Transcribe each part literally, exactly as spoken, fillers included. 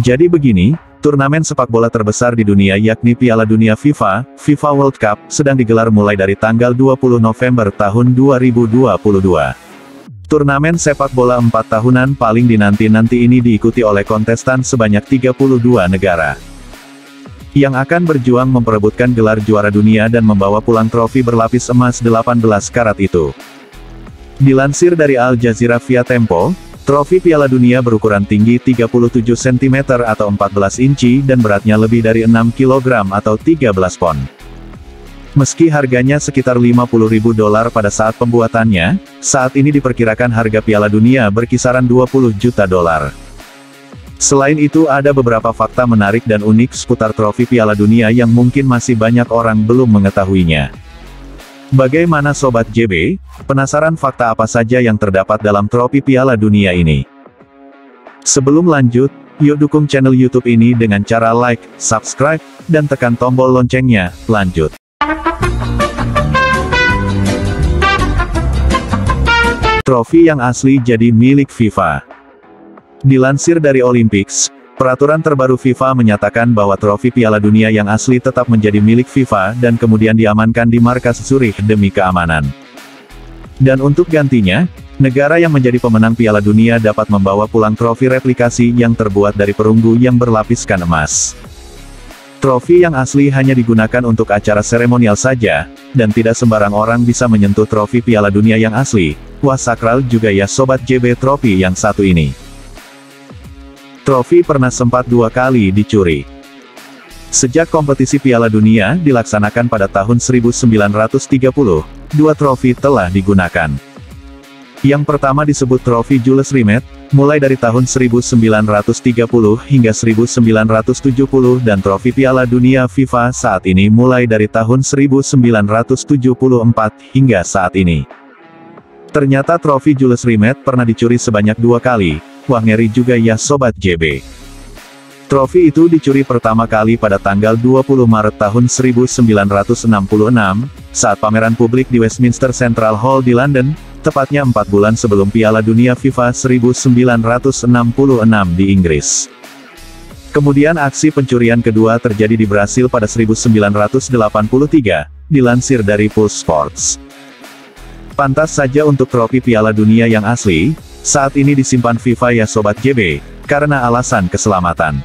Jadi begini, turnamen sepak bola terbesar di dunia yakni Piala Dunia FIFA, FIFA World Cup, sedang digelar mulai dari tanggal dua puluh November tahun dua ribu dua puluh dua. Turnamen sepak bola empat tahunan paling dinanti-nanti ini diikuti oleh kontestan sebanyak tiga puluh dua negara, yang akan berjuang memperebutkan gelar juara dunia dan membawa pulang trofi berlapis emas delapan belas karat itu. Dilansir dari Al Jazeera via Tempo, trofi Piala Dunia berukuran tinggi tiga puluh tujuh sentimeter atau empat belas inci dan beratnya lebih dari enam kilogram atau tiga belas pon. Meski harganya sekitar lima puluh ribu dolar pada saat pembuatannya, saat ini diperkirakan harga Piala Dunia berkisaran dua puluh juta dolar. Selain itu ada beberapa fakta menarik dan unik seputar trofi Piala Dunia yang mungkin masih banyak orang belum mengetahuinya. Bagaimana Sobat J B, penasaran fakta apa saja yang terdapat dalam trofi Piala Dunia ini? Sebelum lanjut, yuk dukung channel YouTube ini dengan cara like, subscribe, dan tekan tombol loncengnya. Lanjut. Trofi yang asli jadi milik FIFA. Dilansir dari Olympics, peraturan terbaru FIFA menyatakan bahwa trofi Piala Dunia yang asli tetap menjadi milik FIFA dan kemudian diamankan di markas Zurich demi keamanan. Dan untuk gantinya, negara yang menjadi pemenang Piala Dunia dapat membawa pulang trofi replikasi yang terbuat dari perunggu yang berlapiskan emas. Trofi yang asli hanya digunakan untuk acara seremonial saja, dan tidak sembarang orang bisa menyentuh trofi Piala Dunia yang asli. Wah, sakral juga ya Sobat J B trofi yang satu ini. Trofi pernah sempat dua kali dicuri. Sejak kompetisi Piala Dunia dilaksanakan pada tahun seribu sembilan ratus tiga puluh, dua trofi telah digunakan. Yang pertama disebut trofi Jules Rimet, mulai dari tahun seribu sembilan ratus tiga puluh hingga seribu sembilan ratus tujuh puluh dan trofi Piala Dunia FIFA saat ini mulai dari tahun seribu sembilan ratus tujuh puluh empat hingga saat ini. Ternyata trofi Jules Rimet pernah dicuri sebanyak dua kali. Wah, ngeri juga ya Sobat J B. Trofi itu dicuri pertama kali pada tanggal dua puluh Maret tahun seribu sembilan ratus enam puluh enam, saat pameran publik di Westminster Central Hall di London, tepatnya empat bulan sebelum Piala Dunia FIFA seribu sembilan ratus enam puluh enam di Inggris. Kemudian aksi pencurian kedua terjadi di Brasil pada seribu sembilan ratus delapan puluh tiga, dilansir dari Pulse Sports. Pantas saja untuk trofi Piala Dunia yang asli, saat ini disimpan FIFA ya Sobat J B, karena alasan keselamatan.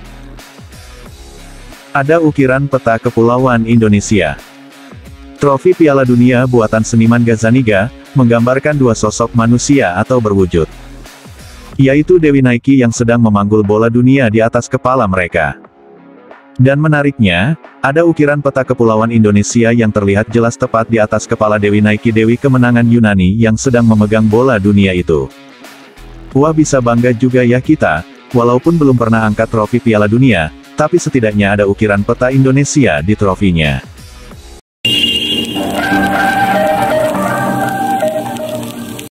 Ada ukiran peta kepulauan Indonesia. Trofi Piala Dunia buatan seniman Gazzaniga, menggambarkan dua sosok manusia atau berwujud, yaitu Dewi Nike yang sedang memanggul bola dunia di atas kepala mereka. Dan menariknya, ada ukiran peta kepulauan Indonesia yang terlihat jelas tepat di atas kepala Dewi Nike, Dewi kemenangan Yunani yang sedang memegang bola dunia itu. Wah, bisa bangga juga ya kita, walaupun belum pernah angkat trofi Piala Dunia, tapi setidaknya ada ukiran peta Indonesia di trofinya.